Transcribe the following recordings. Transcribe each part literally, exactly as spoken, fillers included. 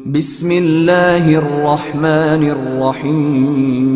بسم اللہ الرحمن الرحیم۔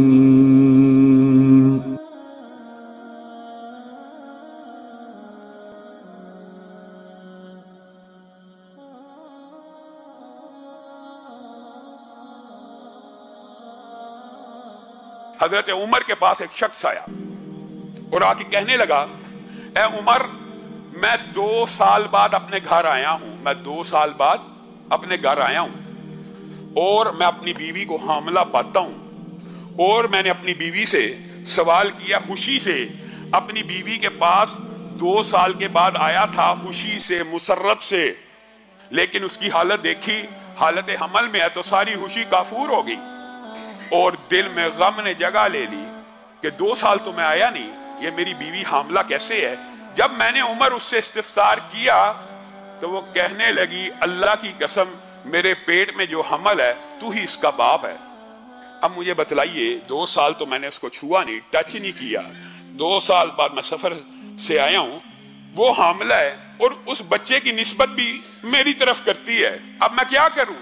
حضرت عمر کے پاس ایک شخص آیا اور آ کے کہنے لگا، اے عمر، میں دو سال بعد اپنے گھر آیا ہوں میں دو سال بعد اپنے گھر آیا ہوں اور میں اپنی بیوی کو حاملہ پاتا ہوں، اور میں نے اپنی بیوی سے سوال کیا، خوشی سے اپنی بیوی کے پاس دو سال کے بعد آیا تھا، خوشی سے، مسرت سے، لیکن اس کی حالت دیکھی، حالت حمل میں ہے تو ساری خوشی کافور ہو گئی اور دل میں غم نے جگہ لے لی کہ دو سال تو میں آیا نہیں، یہ میری بیوی حاملہ کیسے ہے؟ جب میں نے عمر اس سے استفسار کیا تو وہ کہنے لگی، اللہ کی قسم، میرے پیٹ میں جو حمل ہے تو ہی اس کا باپ ہے۔ اب مجھے بتلائیے، دو سال تو میں نے اس کو چھوا نہیں، ٹچ نہیں کیا، دو سال بعد میں سفر سے آیا ہوں، وہ حاملہ ہے اور اس بچے کی نسبت بھی میری طرف کرتی ہے، اب میں کیا کروں؟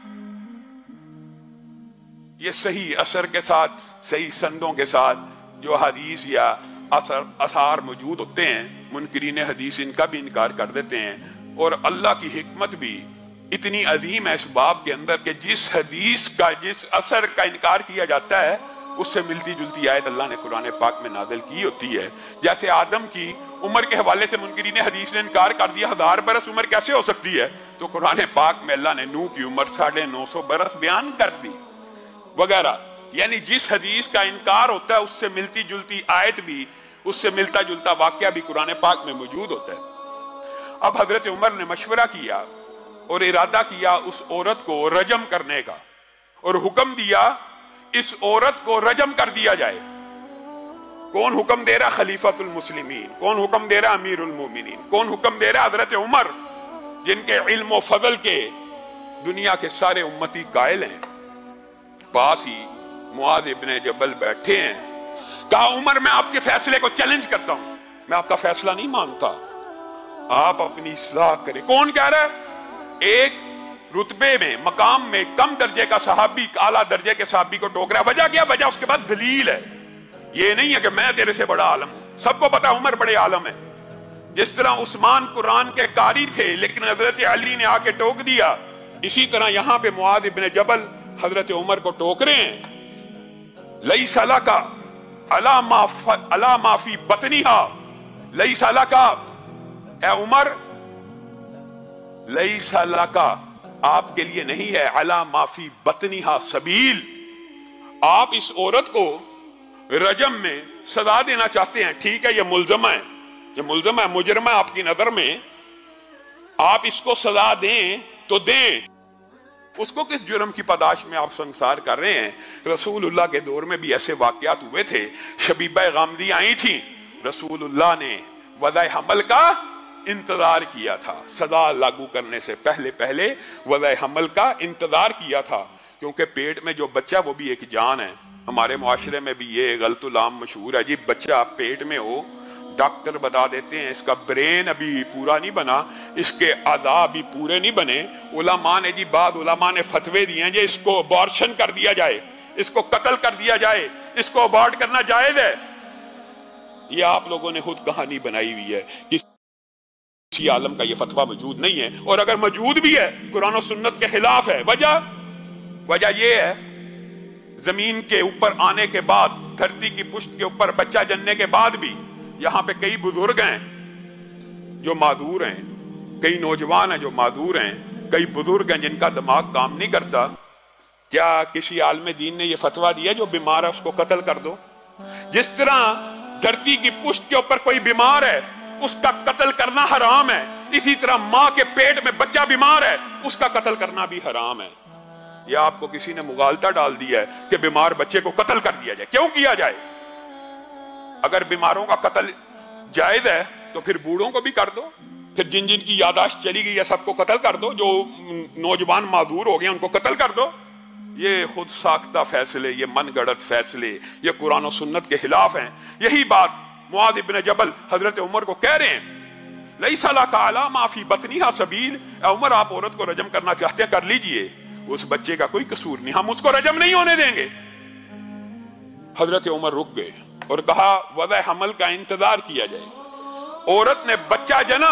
یہ صحیح اثر کے ساتھ، صحیح سندوں کے ساتھ جو حدیث یا اثر اثار موجود ہوتے ہیں، منکرین حدیث ان کا بھی انکار کر دیتے ہیں، اور اللہ کی حکمت بھی اتنی عظیم ہے اس باب کے اندر کہ جس حدیث کا، جس اثر کا انکار کیا جاتا ہے اس سے ملتی جلتی آیت اللہ نے قرآن پاک میں نازل کی ہوتی ہے۔ جیسے آدم کی عمر کے حوالے سے منکرین حدیث نے انکار کر دیا، ہزار برس عمر کیسے ہو سکتی ہے؟ تو قرآن پاک میں اللہ نے نوح کی عمر ساڑھے نو سو برس بیان کر دی وغیرہ۔ یعنی جس حدیث کا انکار ہوتا ہے اس سے ملتی جلتی آیت بھی، اس سے ملتا جلتا واقعہ بھی قرآن پاک میں موجود ہوتا ہے۔ اب حضرت عمر نے مشورہ کیا اور ارادہ کیا اس عورت کو رجم کرنے کا، اور حکم دیا اس عورت کو رجم کر دیا جائے۔ کون حکم دے رہا؟ خلیفۃ المسلمین۔ کون حکم دے رہا؟ امیر المومنین۔ کون حکم دے رہا؟ حضرت عمر، جن کے علم و فضل کے دنیا کے سارے امتی قائل ہیں۔ پاس ہی معاذ ابن جبل بیٹھے ہیں، کہا، عمر، میں آپ کے فیصلے کو چیلنج کرتا ہوں، میں آپ کا فیصلہ نہیں مانتا، آپ اپنی اصلاح کریں۔ کون کہہ رہا ہے؟ ایک رتبے میں، مقام میں کم درجے کا صحابی اعلیٰ درجے کے صحابی کو ٹوک رہا ہے۔ وجہ کیا؟ وجہ اس کے بعد دلیل ہے۔ یہ نہیں ہے کہ میں تیرے سے بڑا عالم ہوں، سب کو پتا عمر بڑے عالم ہے۔ جس طرح عثمان قرآن کے قاری تھے لیکن حضرت علی نے آ کے ٹوک دیا، اسی طرح یہاں پہ معاذ ابن جبل حضرت عمر کو ٹوک رہے ہیں۔ لیس لک علی ما فی بطنہا، لیس لک، اے عمر، لیس لک، آپ کے لیے نہیں ہے، علی ما فی بطنہا سبیل، آپ اس عورت کو رجم میں سزا دینا چاہتے ہیں، ٹھیک ہے، یہ ملزمہ ہے، یہ ملزمہ ہے، مجرمہ آپ کی نظر میں، آپ اس کو سزا دیں تو دیں۔ اس کو کس جرم کی پاداش میں آپ سنسار کر رہے ہیں؟ رسول اللہ کے دور میں بھی ایسے واقعات ہوئے تھے، شبیبہ غامدی آئی تھیں، رسول اللہ نے وضع حمل کا انتظار کیا تھا، سزا لاگو کرنے سے پہلے پہلے وضع حمل کا انتظار کیا تھا، کیونکہ پیٹ میں جو بچہ وہ بھی ایک جان ہے۔ ہمارے معاشرے میں بھی یہ غلط العام مشہور ہے، جی بچہ پیٹ میں ہو، ڈاکٹر بتا دیتے ہیں اس کا برین ابھی پورا نہیں بنا، اس کے اعضاء بھی پورے نہیں بنے، علماء نے جی بعد علماء نے فتوے دیے ہیں جی اس کو ابارشن کر دیا جائے، اس کو قتل کر دیا جائے، اس کو ابارٹ کرنا جائز ہے۔ یہ آپ لوگوں نے خود کہانی بنائی ہوئی ہے، کسی عالم کا یہ فتویٰ موجود نہیں ہے، اور اگر موجود بھی ہے قرآن و سنت کے خلاف ہے۔ وجہ وجہ یہ ہے، زمین کے اوپر آنے کے بعد، دھرتی کی پشت کے اوپر بچہ جننے کے بعد بھی یہاں پہ کئی بزرگ ہیں جو معذور ہیں، کئی نوجوان ہیں جو معذور ہیں، کئی بزرگ ہیں جن کا دماغ کام نہیں کرتا۔ کیا کسی عالم دین نے یہ فتویٰ دیا جو بیمار ہے اس کو قتل کر دو؟ جس طرح دھرتی کی پشت کے اوپر کوئی بیمار ہے اس کا قتل کرنا حرام ہے، اسی طرح ماں کے پیٹ میں بچہ بیمار ہے اس کا قتل کرنا بھی حرام ہے۔ یا آپ کو کسی نے مغالطہ ڈال دیا ہے کہ بیمار بچے کو قتل کر دیا جائے؟ کیوں کیا جائے؟ اگر بیماروں کا قتل جائز ہے تو پھر بوڑھوں کو بھی کر دو، پھر جن جن کی یاداشت چلی گئی ہے سب کو قتل کر دو، جو نوجوان معذور ہو گئے ان کو قتل کر دو۔ یہ خود ساختہ فیصلے، یہ من گڑت فیصلے، یہ قرآن و سنت کے خلاف ہیں۔ یہی بات معاذ ابن جبل حضرت عمر کو کہہ رہے ہیں، لیس لک علی ما فی بطنہا سبیل، اے عمر، آپ عورت کو رجم کرنا چاہتے ہیں کر لیجئے، उस बच्चे का कोई कसूर नहीं, हम उसको रजम नहीं होने देंगे। हजरत उमर रुक गए और कहा वज़ा हमल का इंतजार किया जाए। औरत ने बच्चा जना,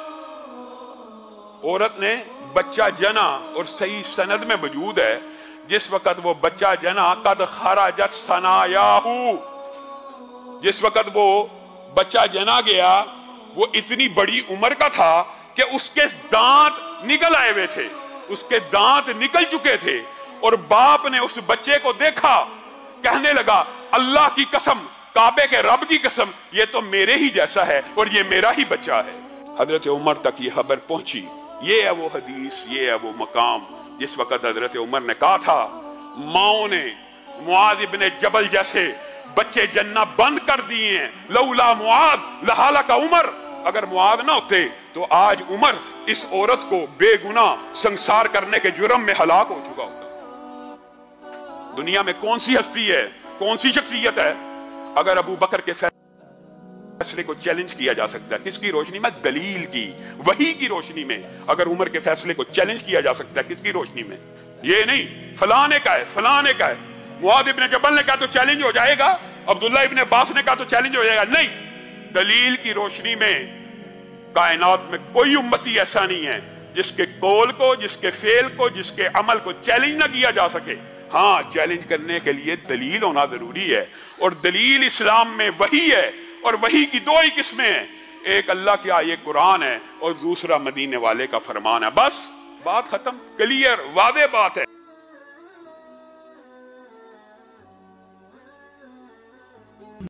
औरत ने बच्चा जना और सही सनद में मौजूद है जिस वक्त वो बच्चा जना कद खराजत सनायाहू, जिस वक्त वो बच्चा जना गया वो इतनी बड़ी उम्र का था कि उसके दांत निकल आए हुए थे, उसके दांत निकल चुके थे। और बाप ने उस बच्चे को देखा, कहने लगा अल्लाह की कसम, काबे के रब की कसम, ये तो मेरे ही जैसा है और ये मेरा ही बच्चा है। हजरत उमर तक ये खबर पहुंची। ये है वो हदीस, ये है वो मकाम जिस वक्त हजरत उमर ने कहा था माओ ने मुआज इब्ने जबल जैसे बच्चे जन्ना बंद कर दिए हैं, लौला मुआज लहाला का उमर, अगर मुआज ना होते तो आज उमर इस औरत को बेगुनाह संसार करने के जुर्म में हलाक हो चुका होता। दुनिया में कौन सी हस्ती है, कौन सी शख्सियत है अगर अबू बकर के फैसले को चैलेंज किया जा सकता है? किसकी रोशनी में? दलील की, वही की रोशनी में। अगर उमर के फैसले को चैलेंज किया जा सकता है, किसकी रोशनी में? ये नहीं फलाने का है, फलाने का है। मुआज इब्ने जबल ने कहा तो चैलेंज हो जाएगा, अब्दुल्ला इब्ने अब्बास ने कहा तो चैलेंज हो जाएगा। नहीं, दलील की रोशनी में कायनात में कोई उम्मती ऐसा नहीं है जिसके कौल को, जिसके फेल को, जिसके अमल को चैलेंज ना किया जा सके। हाँ, चैलेंज करने के लिए दलील होना जरूरी है, और दलील इस्लाम में वही है, और वही की दो ही किस्में हैं, एक अल्लाह की आयत कुरान है और दूसरा मदीने वाले का फरमान है। बस बात खत्म, क्लियर वादे बात है।